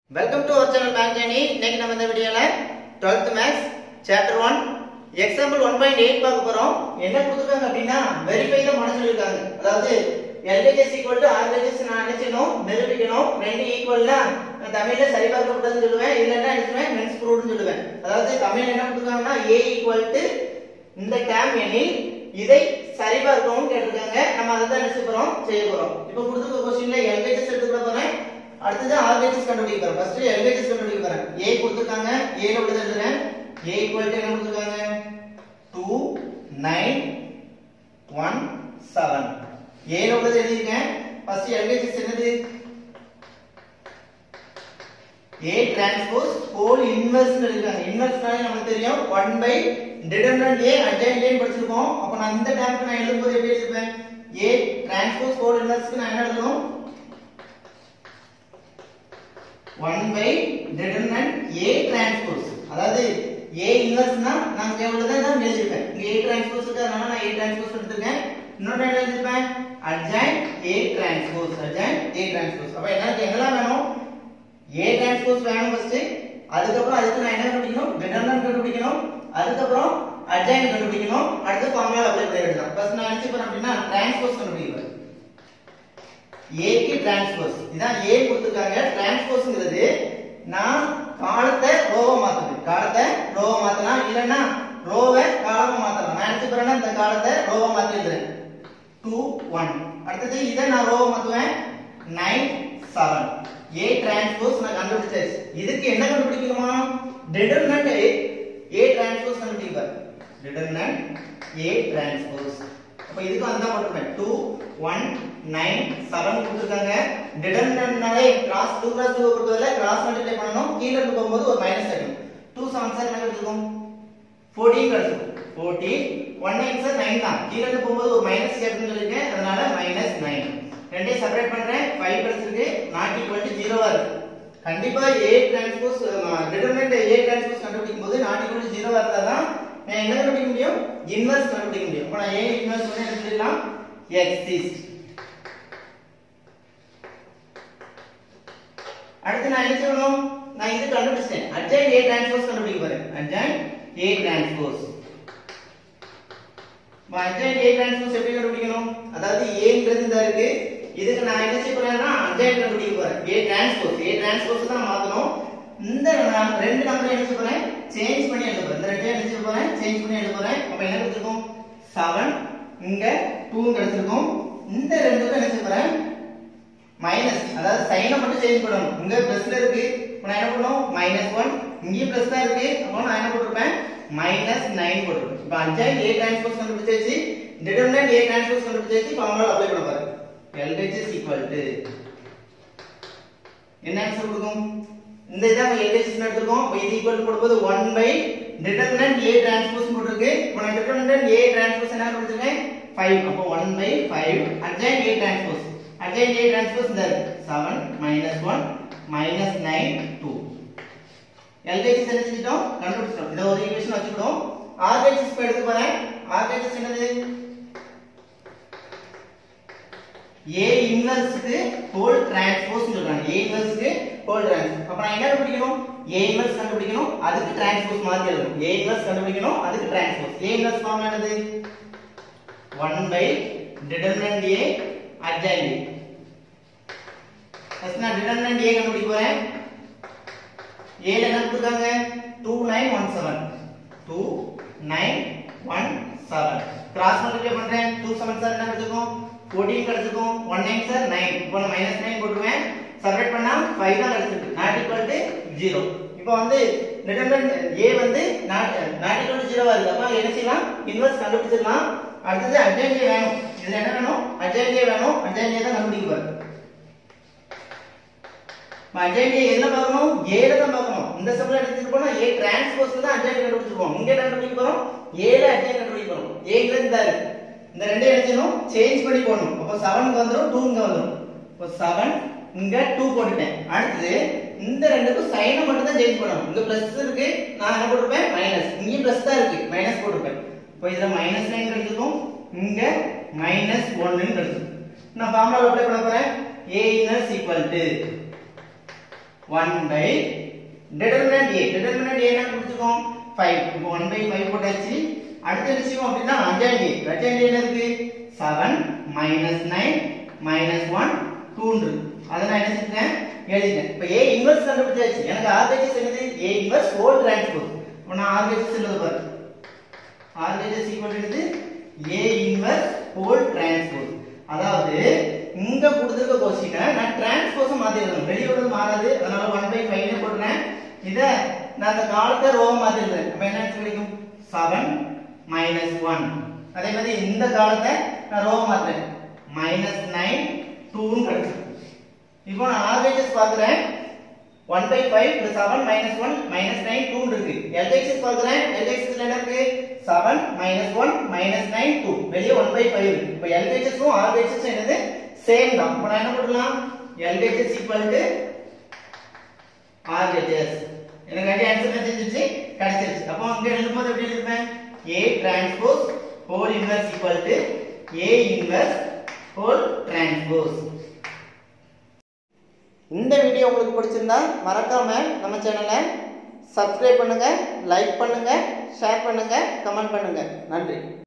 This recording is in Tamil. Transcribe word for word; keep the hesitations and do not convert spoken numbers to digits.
Welcome to our channel Math Journey. இன்னைக்கு நம்ம இந்த வீடியோல twelfth Maths chapter one example one point eight பார்க்க போறோம். என்ன கொடுத்திருக்காங்க அப்படினா verify the பண்ண சொல்லிருக்காங்க. அதாவது L H S equal to R H S நான் நினைச்சேனோ நிரூபிக்கணும். ரெண்டு ஈக்குவல்னா நான் தமிழ்ல சரி பார்க்கப்பட்டதுன்னு சொல்லுவேன். இல்லன்னா என்ன சொல்லுவேன் hence proved சொல்லுவேன். அதாவது தமிழ்ல என்ன கொடுத்திருக்காங்கன்னா A equal to இந்த டேர்ம் எனில் இதை சரி பார்க்கவும் கேட்டிருக்காங்க. நம்ம அத தான் என்ன போறோம் செய்ய போறோம். இப்போ கொடுத்திருக்க क्वेश्चनல L H S எடுத்துக்க போறேன். அடுத்து R H S கண்டுபிடிக்க போறோம். ஃபர்ஸ்ட் L H S கண்டுபிடிக்க போறேன். A கொடுத்திருக்காங்க. A ல உள்ளது எழுதுறேன். A equal to என்ன கொடுத்திருக்காங்க? two nine one seven. A ல உள்ளது எழுதிருக்கேன். ஃபர்ஸ்ட் L H S என்னது? A transpose whole inverse னு எழுதிருக்காங்க. இன்வெர்ஸ்னாலே நமக்கு தெரியும் one by determinant A adjoint A ன்னு படிச்சிருக்கோம். அப்ப நான் இந்த டேர்முக்கு நான் எழுதும்போது எப்படி எழுதுவேன்? A transpose whole inverse க்கு நான் என்ன எழுதணும்? one by determinant A transpose. அதாவது A inverse னா நான் கேவலமா தான் எழுதிருப்பேன். இங்க A transpose இருக்கறனால நான் A transpose எடுத்துட்டேன். இன்னொரு என்ன எழுதிருப்பேன்? adjoint A transpose. adjoint A transpose. அப்ப எனக்கு என்னலாம் வேணும்? A transpose வேணும் ஃபர்ஸ்ட். அதுக்கு அப்புறம் அதுக்கு நான் என்ன கண்டுபிடிக்கணும்? determinant கண்டுபிடிக்கணும். அதுக்கு அப்புறம் adjoint கண்டுபிடிக்கணும். அடுத்து ஃபார்முலா அப்ளை பண்ணிடலாம். ஃபர்ஸ்ட் நான் என்ன செய்றேன் அப்படினா transpose கண்டுபிடிக்கிறேன். A க்கு டிரான்ஸ்போஸ் இதான் A கொடுத்திருக்காங்க. டிரான்ஸ்போஸ்ங்கிறது நான் காலத்தை ரோவா மாத்தணும். காலத்தை ரோவா மாத்தலாம் இல்லனா ரோவை காலமா மாத்தலாம். நான் என்ன செய்றேன்னா இந்த காலத்தை ரோவா மாத்தி எழுதுறேன். two one. அடுத்து இத நான் ரோவா மாத்துவேன். nine seven. A டிரான்ஸ்போஸ் நான் கண்டுபிடிச்சாச்சு. இதுக்கு என்ன கண்டுபிடிக்கணுமா? டிடர்மினன்ட் A டிரான்ஸ்போஸ் கண்டுபிடிப்பேன். Determinant A transpose. அப்ப இதுக்கு அந்த போட்டுறேன். two one nine seven கொடுத்திருக்காங்க. டிடர்மினன்ட்னாலே கிராஸ் two cross two கொடுத்ததுல கிராஸ் மல்டிப்ளை பண்ணனும். கீழ இருந்து போகும்போது ஒரு மைனஸ் ஆகும். two seven சார் என்ன கிடைக்கும்? fourteen கிடைக்கும். fourteen one nine sir nine தான். கீழ இருந்து போகும்போது ஒரு மைனஸ் சேர்த்துன்னு சொல்லிருக்கேன். அதனால minus nine. ரெண்டையும் செப்பரேட் பண்றேன். five கிடைச்சிருக்கு. not equal to zero ஆ இருக்கு. கண்டிப்பா A டிரான்ஸ்போஸ் டிடர்மினன்ட் A டிரான்ஸ்போஸ் கண்டுபிடிக்கும் போது not equal to zero ஆ இருந்தா தான் நான் என்ன கண்டுபிடிக்க முடியும்? இன்வெர்ஸ் கண்டுபிடிக்க முடியும். அப்ப நான் A இன்வெர்ஸ் பண்ண என்ன சொல்லலாம்? exist. அடுத்து நான் என்ன செய்யணும்? நான் இது கண்டுபிடிச்சேன். adjoint A transpose கண்டுபிடிக்க போறேன். adjoint A transpose. adjoint A transpose எப்படி கண்டுபிடிக்கணும்? அதாவது A ங்கிறது இந்த இருக்கு. இதுக்கு நான் என்ன செய்ய போறேன்னா adjoint கண்டுபிடிக்க போறேன். A transpose. A transpose தான் மாத்தணும். இந்த ரெண்டு நம்பரை என்ன செய்ய போறேன்? சேஞ்ச் பண்ணி எழுத போறேன். இந்த ரெண்டையும் என்ன செய்ய போறேன்? சேஞ்ச் பண்ணி எழுத போறேன். அப்ப என்ன கிடைக்கும்? seven இங்க two கிடைச்சிருக்கும். இந்த ரெண்டுக்கும் என்ன செய்ய போறேன்? மைனஸ், அதாவது சைனை மட்டும் சேஞ்ச் பண்ணணும். இங்க பிளஸ்ல இருக்கு. அப்ப நான் என்ன பண்ணனும்? minus one. இங்க பிளஸ் தான் இருக்கு. அப்ப நான் என்ன போட்டுறேன்? minus nine போட்டுறேன். இப்ப adjoint A transpose கண்டுபிடிச்சாச்சு. determinant A transpose கண்டுபிடிச்சாச்சு. ஃபார்முலா அப்ளை பண்ண போறேன். L H S equal to என்ன ஆன்சர் கொடுக்கும்? இந்த இதான் L H S எடுத்துறோம். அப்ப இது ஈக்குவல் போடும்போது one by determinant A transpose போட்டுருக்கு. இப்ப நான் determinant A transpose என்ன கண்டுபிடிச்சேன்? five. அப்ப one by five adjoint A transpose. adjoint A transpose இந்த seven minus one minus nine two. L H S என்ன செஞ்சிட்டோம்? கண்டுபிடிச்சிட்டோம். இத ஒரு ஈக்குவேஷன் வச்சுக்கிறோம். R H S எடுத்து போறேன். R H S என்னது? A inverse க்கு whole transpose சொல்றாங்க. A inverse க்கு whole transpose. அப்ப நான் என்ன கண்டுபிடிக்கணும்? A inverse கண்டுபிடிக்கணும். அதுக்கு transpose மாத்தி எழுதணும். A inverse கண்டுபிடிக்கணும். அதுக்கு transpose. A inverse ஃபார்முலா என்னது? one by determinant A adjoint A. First நான் determinant A கண்டுபிடிக்க போறேன். A ல என்ன கொடுத்தாங்க? two nine one seven. two nine one seven. Cross multiply பண்றேன். two seven சார் என்ன கிடைக்கும்? fourteen கிடைக்கும். one nine sir nine. இப்போ நான் minus nine போடுவேன். செப்பரேட் பண்ணா five தான் கிடைச்சிருக்கு. not equal to zero. இப்போ வந்து determinant A வந்து not not equal to zero ஆ இருக்கு. அப்ப என்ன செய்யலாம்? இன்வெர்ஸ் கண்டுபிடிச்சிடலாம். அடுத்து adjoint A வேணும். இதுல என்ன வேணும்? adjoint A வேணும். adjoint A தான் கண்டுபிடிக்க போறேன். adjoint A எதுல பார்க்கணும்? A ல தான் பார்க்கணும். இந்த ஸ்டெப்ல எடுத்துட்டு போனா A டிரான்ஸ்போஸ்ல தான் adjoint கண்டுபிடிச்சிருவோம். இங்க என்ன கண்டுபிடிக்க போறோம்? A ல adjoint கண்டுபிடிக்க போறோம். A ங்கிறது இந்த இருக்கு. இந்த ரெண்டையும் என்ன செய்யணும்? சேஞ்ச் பண்ணி போடணும். அப்ப seven க்கு வந்துரும், two ங்க வந்துரும். அப்ப seven இங்க two போட்டுட்டேன். அடுத்து இந்த ரெண்டுக்கும் சைனை மட்டும் தான் சேஞ்ச் பண்ணணும். இங்க பிளஸ் இருக்கு. நான் என்ன போட்டுப்பேன்? மைனஸ். இங்க பிளஸ் தான் இருக்கு. மைனஸ் போட்டுப்பேன். அப்ப இதுல minus nine கிடைக்கும். இங்க minus one ன்னு கிடைக்கும். நான் ஃபார்முலா அப்ளை பண்ண போறேன். A inverse equal to one by determinant a determinant a என்ன கொடுத்துக்கோம் five இப்போ one by five போட்டாச்சு அடுத்த விஷயம் அப்படினா adjoint a adjoint a என்ன இருக்கு seven minus nine minus one two ன்னு அத நான் என்ன செஞ்சேன் எழுதிட்டேன் இப்போ a இன்வெர்ஸ் கண்டுபிடிச்சாச்சு எனக்கு R H S என்னது a இன்வெர்ஸ் ஹோல் டிரான்ஸ்போஸ் இப்போ நான் R H S எழுத பாரு R H S என்னது a இன்வெர்ஸ் ஹோல் டிரான்ஸ்போஸ் அதாவது இங்க கொடுத்திருக்க क्वेश्चन நான் டிரான்ஸ்போஸ் மாத்தி எழுதணும் வெளிய உள்ளது மாறாது அதனால one by five னே போடுறேன் இத நான் அந்த காலத்தை ரோவா மாத்தி எழுதுறேன் அப்ப என்ன கிடைக்கும் seven minus one அதே மாதிரி இந்த காலத்தை நான் ரோவா மாத்துறேன் minus nine two ன்னு கிடைக்கும் இப்போ நான் R H S பார்க்கறேன் one by five plus seven minus one minus nine two ன்னு இருக்கு L H S பார்க்கறேன் L H S ல என்ன இருக்கு seven minus one minus nine two வெளிய one by five இருக்கு இப்போ L H S உம் R H S என்னது சேம் தான் இப்போ நான் என்ன போடலாம் L H S equal to R H S எனக்கு ஐடியா ஆன்சர் தெரிஞ்சிருச்சு கிடைச்சிருச்சு அப்போ அங்க எழுதும்போது எப்படி எழுதுவேன் A transpose whole inverse equal to A inverse whole transpose இந்த வீடியோ உங்களுக்கு பிடிச்சிருந்தா மறக்காம நம்ம சேனலை சப்ஸ்கிரைப் பண்ணுங்க லைக் பண்ணுங்க ஷேர் பண்ணுங்க கமெண்ட் பண்ணுங்க நன்றி